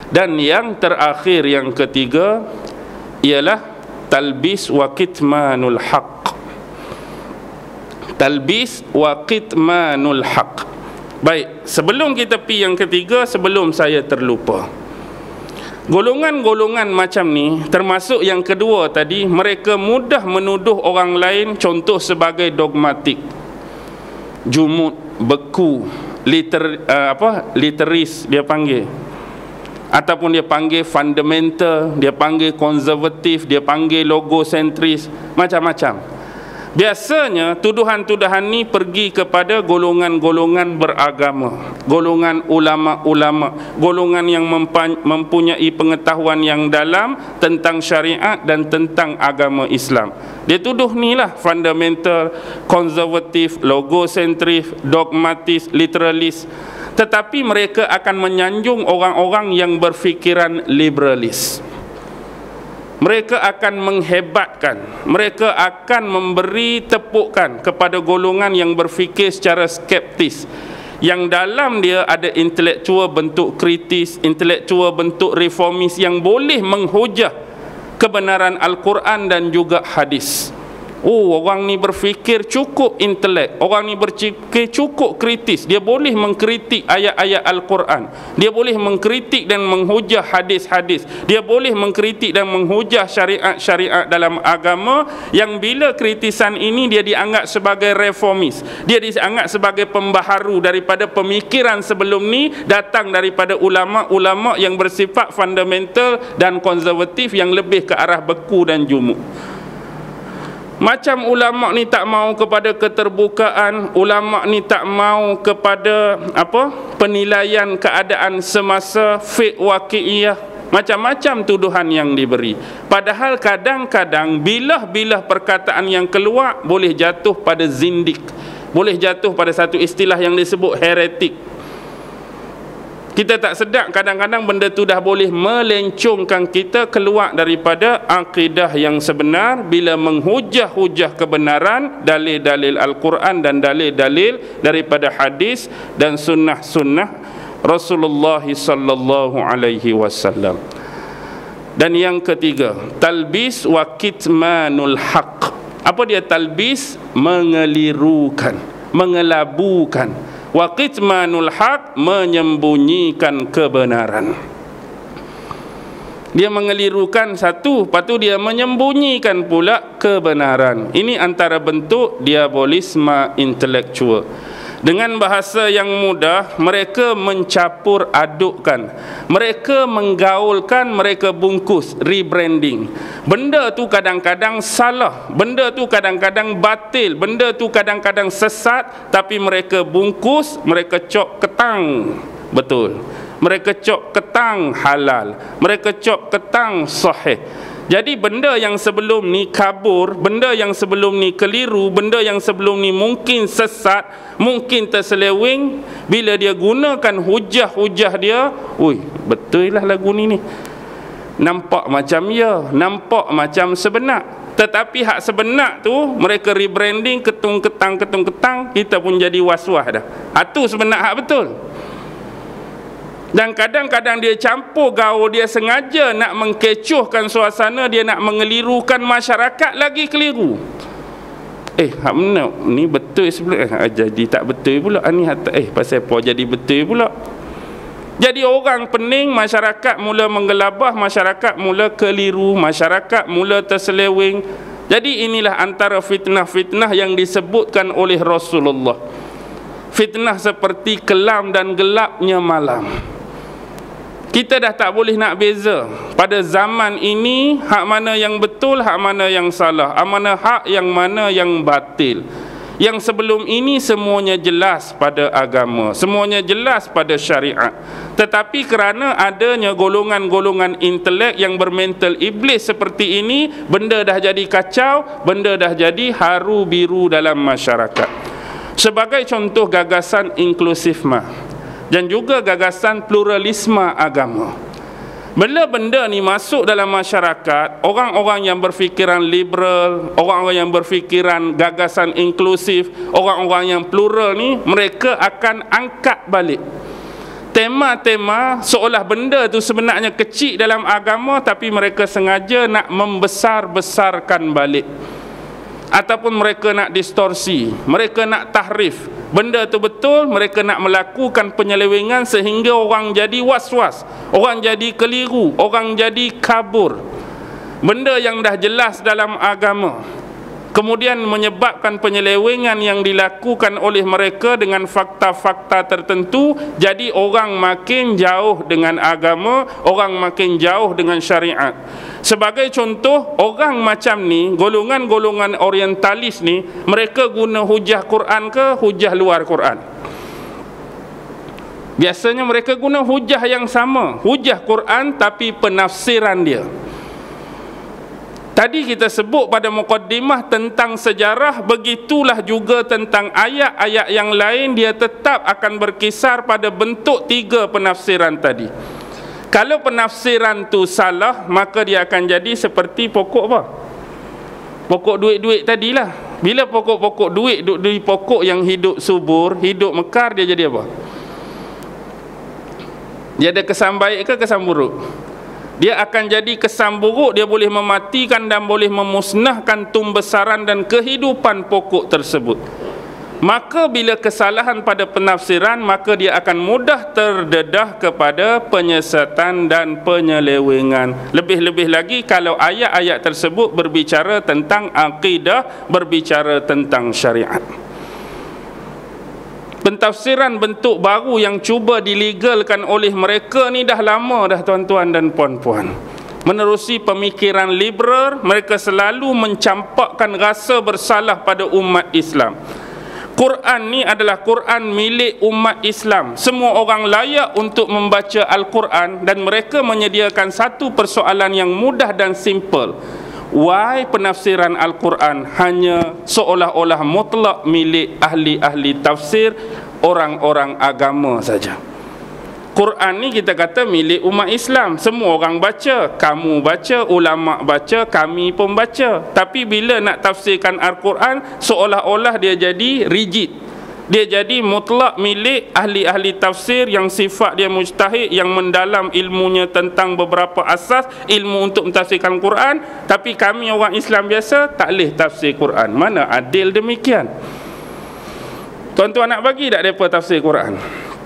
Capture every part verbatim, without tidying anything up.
Dan yang terakhir, yang ketiga, ialah talbis wa kitmanul haq. Talbis wa kitmanul haq. Baik, sebelum kita pergi yang ketiga, sebelum saya terlupa, golongan-golongan macam ni, termasuk yang kedua tadi, mereka mudah menuduh orang lain, contoh sebagai dogmatik, jumud, beku, liter, uh, apa, literis dia panggil, ataupun dia panggil fundamental, dia panggil konservatif, dia panggil logosentris, macam-macam. Biasanya tuduhan-tuduhan ni pergi kepada golongan-golongan beragama, golongan ulama-ulama, golongan yang mempunyai pengetahuan yang dalam tentang syariat dan tentang agama Islam. Dia tuduh ni lah fundamental, konservatif, logosentris, dogmatis, literalis. Tetapi mereka akan menyanjung orang-orang yang berfikiran liberalis. Mereka akan menghebatkan, mereka akan memberi tepukan kepada golongan yang berfikir secara skeptis, yang dalam dia ada intelektual bentuk kritis, intelektual bentuk reformis yang boleh menghujah kebenaran Al-Quran dan juga hadis. Oh, orang ni berfikir cukup intelek, orang ni berfikir cukup kritis, dia boleh mengkritik ayat-ayat Al-Quran, dia boleh mengkritik dan menghujah hadis-hadis, dia boleh mengkritik dan menghujah syariat-syariat dalam agama, yang bila kritisan ini dia dianggap sebagai reformis, dia dianggap sebagai pembaharu daripada pemikiran sebelum ni, datang daripada ulama-ulama yang bersifat fundamental dan konservatif, yang lebih ke arah beku dan jumud. Macam ulama ni tak mau kepada keterbukaan, ulama ni tak mau kepada apa? Penilaian keadaan semasa, fiqh waqi'iyah, macam-macam tuduhan yang diberi. Padahal kadang-kadang bilah-bilah perkataan yang keluar boleh jatuh pada zindik, boleh jatuh pada satu istilah yang disebut heretik. Kita tak sedar kadang-kadang benda tu dah boleh melencongkan kita keluar daripada akidah yang sebenar bila menghujah-hujah kebenaran dalil-dalil Al-Quran dan dalil-dalil daripada hadis dan sunnah-sunnah Rasulullah sallallahu alaihi wasallam. Dan yang ketiga, talbis wa kitmanul haq. Apa dia talbis? Mengelirukan, mengelabukan. Wa kitmanul haq, menyembunyikan kebenaran. Dia mengelirukan satu, lepas tu dia menyembunyikan pula kebenaran. Ini antara bentuk diabolisme intelektual. Dengan bahasa yang mudah, mereka mencampur adukkan, mereka menggaulkan, mereka bungkus, rebranding. Benda tu kadang-kadang salah, benda tu kadang-kadang batil, benda tu kadang-kadang sesat, tapi mereka bungkus, mereka cop ketang betul, mereka cop ketang halal, mereka cop ketang sahih. Jadi benda yang sebelum ni kabur, benda yang sebelum ni keliru, benda yang sebelum ni mungkin sesat, mungkin terseleweng, bila dia gunakan hujah-hujah dia, ui, betul lah lagu ni ni, nampak macam ya, nampak macam sebenar. Tetapi hak sebenar tu mereka rebranding, ketung-ketang, ketung-ketang, kita pun jadi was-was dah. Itu sebenar hak betul. Dan kadang-kadang dia campur gaul, dia sengaja nak mengkecohkan suasana, dia nak mengelirukan masyarakat lagi keliru. Eh, hak mana ni betul sebelum eh, jadi tak betul pula ni, eh pasal apa jadi betul pula. Jadi orang pening, masyarakat mula menggelabah, masyarakat mula keliru, masyarakat mula terseleweng. Jadi inilah antara fitnah-fitnah yang disebutkan oleh Rasulullah. Fitnah seperti kelam dan gelapnya malam. Kita dah tak boleh nak beza pada zaman ini hak mana yang betul, hak mana yang salah, hak mana hak, yang mana yang batil. Yang sebelum ini semuanya jelas pada agama, semuanya jelas pada syariat. Tetapi kerana adanya golongan-golongan intelek yang bermental iblis seperti ini, benda dah jadi kacau, benda dah jadi haru biru dalam masyarakat. Sebagai contoh gagasan inklusifma dan juga gagasan pluralisme agama. Bila benda ni masuk dalam masyarakat, orang-orang yang berfikiran liberal, orang-orang yang berfikiran gagasan inklusif, orang-orang yang plural ni, mereka akan angkat balik. tema-tema seolah benda tu sebenarnya kecil dalam agama, tapi mereka sengaja nak membesar-besarkan balik, ataupun mereka nak distorsi, mereka nak tahrif benda tu betul, mereka nak melakukan penyelewengan sehingga orang jadi was-was, orang jadi keliru, orang jadi kabur. Benda yang dah jelas dalam agama kemudian menyebabkan penyelewengan yang dilakukan oleh mereka dengan fakta-fakta tertentu, jadi orang makin jauh dengan agama, orang makin jauh dengan syariat. Sebagai contoh, orang macam ni, golongan-golongan orientalis ni, mereka guna hujah Quran ke hujah luar Quran? Biasanya mereka guna hujah yang sama, hujah Quran, tapi penafsiran dia. Tadi kita sebut pada mukaddimah tentang sejarah, begitulah juga tentang ayat-ayat yang lain, dia tetap akan berkisar pada bentuk tiga penafsiran tadi. Kalau penafsiran tu salah, maka dia akan jadi seperti pokok apa? Pokok duit-duit tadilah. Bila pokok-pokok duit duduk di pokok yang hidup subur, hidup mekar, dia jadi apa? Dia ada kesan baik ke kesan buruk? Dia akan jadi kesan buruk, dia boleh mematikan dan boleh memusnahkan tumbesaran dan kehidupan pokok tersebut. Maka bila kesalahan pada penafsiran, maka dia akan mudah terdedah kepada penyesatan dan penyelewengan. Lebih-lebih lagi kalau ayat-ayat tersebut berbicara tentang akidah, berbicara tentang syariat. Pentafsiran bentuk baru yang cuba dilegalkan oleh mereka ni dah lama dah, tuan-tuan dan puan-puan. Menerusi pemikiran liberal, mereka selalu mencampakkan rasa bersalah pada umat Islam. Quran ni adalah Quran milik umat Islam. Semua orang layak untuk membaca Al-Quran, dan mereka menyediakan satu persoalan yang mudah dan simple. Why penafsiran Al-Quran hanya seolah-olah mutlak milik ahli-ahli tafsir, orang-orang agama saja? Quran ni kita kata milik umat Islam, semua orang baca, kamu baca, ulama baca, kami pun baca. Tapi bila nak tafsirkan Al-Quran, seolah-olah dia jadi rigid, dia jadi mutlak milik ahli-ahli tafsir yang sifat dia mujtahid, yang mendalam ilmunya tentang beberapa asas ilmu untuk mentafsirkan Quran. Tapi kami orang Islam biasa tak boleh tafsir Quran. Mana adil demikian? Tuan-tuan nak bagi tak mereka tafsir Quran?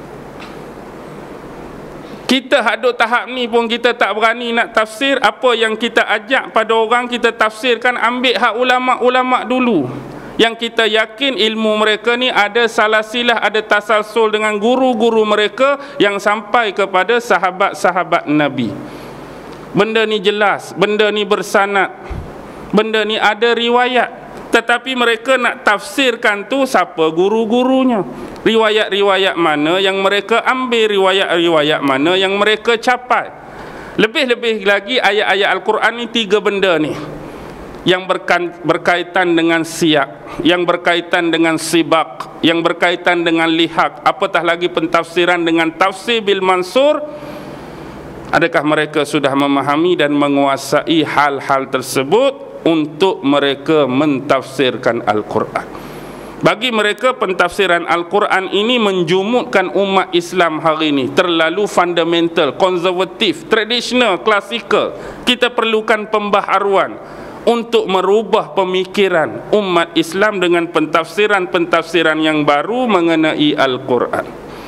Kita hadut tahap ni pun kita tak berani nak tafsir. Apa yang kita ajak pada orang kita tafsirkan, ambil hak ulama-ulama dulu, yang kita yakin ilmu mereka ni ada salasilah, ada tasalsul dengan guru-guru mereka yang sampai kepada sahabat-sahabat Nabi. Benda ni jelas, benda ni bersanad, benda ni ada riwayat. Tetapi mereka nak tafsirkan tu siapa guru-gurunya, riwayat-riwayat mana yang mereka ambil, riwayat-riwayat mana yang mereka capai. Lebih-lebih lagi ayat-ayat Al-Quran ni tiga benda ni yang berkaitan dengan siyak, yang berkaitan dengan sibak, yang berkaitan dengan lihak, apatah lagi pentafsiran dengan tafsir bil mansur. Adakah mereka sudah memahami dan menguasai hal-hal tersebut untuk mereka mentafsirkan Al-Quran? Bagi mereka pentafsiran Al-Quran ini menjumutkan umat Islam hari ini, terlalu fundamental, konservatif, tradisional, klasikal. Kita perlukan pembaharuan untuk merubah pemikiran umat Islam dengan pentafsiran-pentafsiran yang baru mengenai Al-Quran.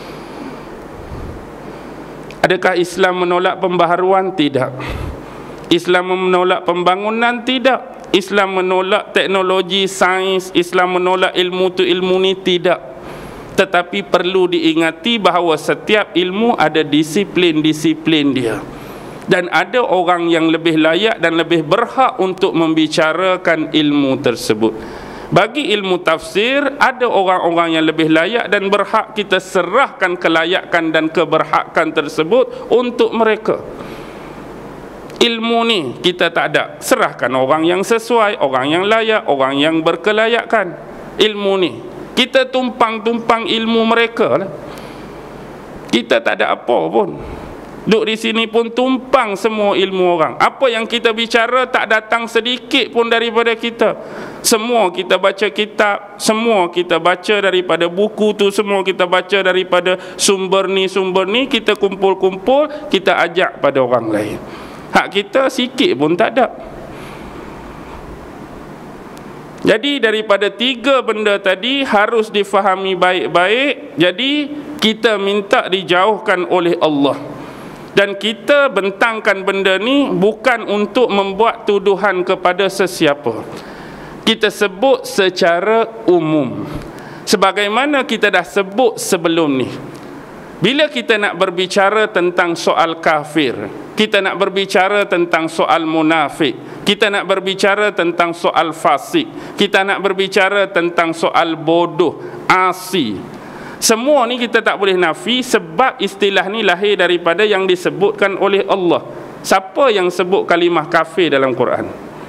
Adakah Islam menolak pembaharuan? Tidak. Islam menolak pembangunan? Tidak. Islam menolak teknologi, sains, Islam menolak ilmu tu ilmu ni? Tidak. Tetapi perlu diingati bahawa setiap ilmu ada disiplin-disiplin dia, dan ada orang yang lebih layak dan lebih berhak untuk membicarakan ilmu tersebut. Bagi ilmu tafsir, ada orang-orang yang lebih layak dan berhak kita serahkan kelayakan dan keberhakan tersebut untuk mereka. Ilmu ni kita tak ada, serahkan orang yang sesuai, orang yang layak, orang yang berkelayakan. Ilmu ni kita tumpang-tumpang ilmu mereka lah. Kita tak ada apa pun. Duduk di sini pun tumpang semua ilmu orang. Apa yang kita bicara tak datang sedikit pun daripada kita. Semua kita baca kitab, semua kita baca daripada buku tu, semua kita baca daripada sumber ni, sumber ni, kita kumpul-kumpul, kita ajak pada orang lain. Hak kita sikit pun tak ada. Jadi daripada tiga benda tadi harus difahami baik-baik. Jadi kita minta dijauhkan oleh Allah. Dan kita bentangkan benda ni bukan untuk membuat tuduhan kepada sesiapa. Kita sebut secara umum. Sebagaimana kita dah sebut sebelum ni. Bila kita nak berbicara tentang soal kafir, kita nak berbicara tentang soal munafik, kita nak berbicara tentang soal fasik, kita nak berbicara tentang soal bodoh, asi, semua ni kita tak boleh nafi sebab istilah ni lahir daripada yang disebutkan oleh Allah. Siapa yang sebut kalimah kafir dalam Quran?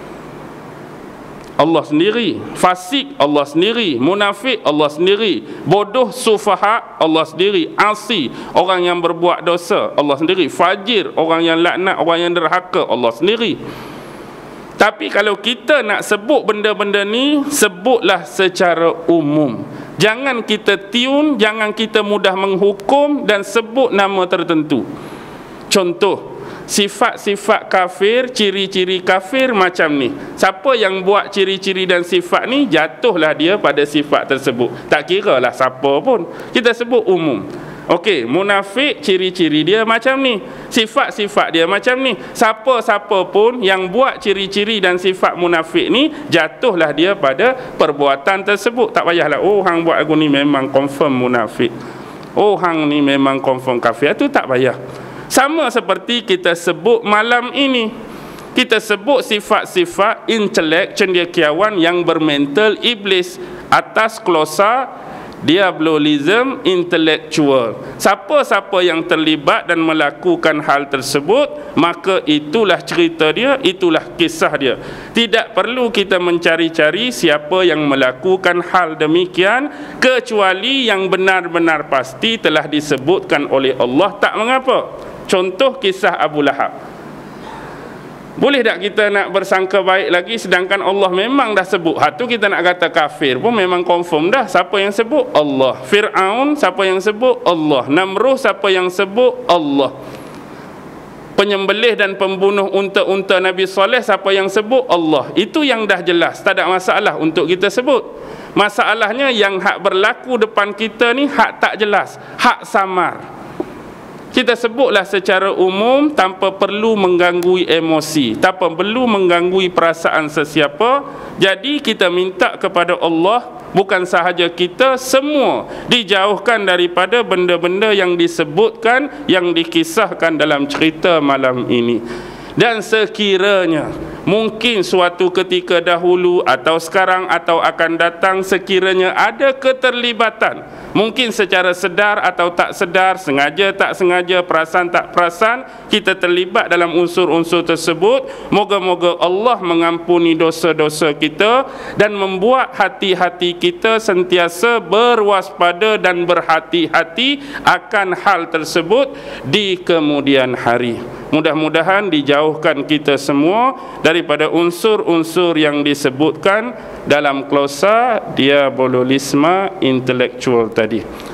Allah sendiri. Fasik Allah sendiri. Munafik Allah sendiri. Bodoh sufaha Allah sendiri. Asi orang yang berbuat dosa Allah sendiri. Fajir orang yang laknat, orang yang derhaka Allah sendiri. Tapi kalau kita nak sebut benda-benda ni, sebutlah secara umum. Jangan kita tiun, jangan kita mudah menghukum dan sebut nama tertentu. Contoh, sifat-sifat kafir, ciri-ciri kafir macam ni. Siapa yang buat ciri-ciri dan sifat ni, jatuhlah dia pada sifat tersebut. Tak kira lah siapa pun. Kita sebut umum. Okey, munafik ciri-ciri dia macam ni, sifat-sifat dia macam ni. Siapa-siapa pun yang buat ciri-ciri dan sifat munafik ni, jatuhlah dia pada perbuatan tersebut. Tak payahlah, oh hang buat aku ni memang confirm munafik, oh hang ni memang confirm kafir. Itu tak payah. Sama seperti kita sebut malam ini, kita sebut sifat-sifat intelek cendekiawan yang bermental iblis atas klosa diablolism intelektual. Siapa-siapa yang terlibat dan melakukan hal tersebut, maka itulah cerita dia, itulah kisah dia. Tidak perlu kita mencari-cari siapa yang melakukan hal demikian, kecuali yang benar-benar pasti telah disebutkan oleh Allah. Tak mengapa. Contoh kisah Abu Lahab. Boleh tak kita nak bersangka baik lagi sedangkan Allah memang dah sebut? Ha tu kita nak kata kafir pun memang confirm dah. Siapa yang sebut? Allah. Fir'aun siapa yang sebut? Allah. Namruh siapa yang sebut? Allah. Penyembelih dan pembunuh unta-unta Nabi Saleh siapa yang sebut? Allah. Itu yang dah jelas, tak ada masalah untuk kita sebut. Masalahnya yang hak berlaku depan kita ni hak tak jelas, hak samar. Kita sebutlah secara umum tanpa perlu mengganggu emosi, tanpa perlu mengganggu perasaan sesiapa. Jadi kita minta kepada Allah, bukan sahaja kita, semua dijauhkan daripada benda-benda yang disebutkan, yang dikisahkan dalam cerita malam ini. Dan sekiranya mungkin suatu ketika dahulu atau sekarang atau akan datang, sekiranya ada keterlibatan, mungkin secara sedar atau tak sedar, sengaja tak sengaja, perasan tak perasan, kita terlibat dalam unsur-unsur tersebut, moga-moga Allah mengampuni dosa-dosa kita dan membuat hati-hati kita sentiasa berwaspada dan berhati-hati akan hal tersebut di kemudian hari. Mudah-mudahan dijauhkan kita semua daripada unsur-unsur yang disebutkan dalam klausa diabolisme intelektual tadi.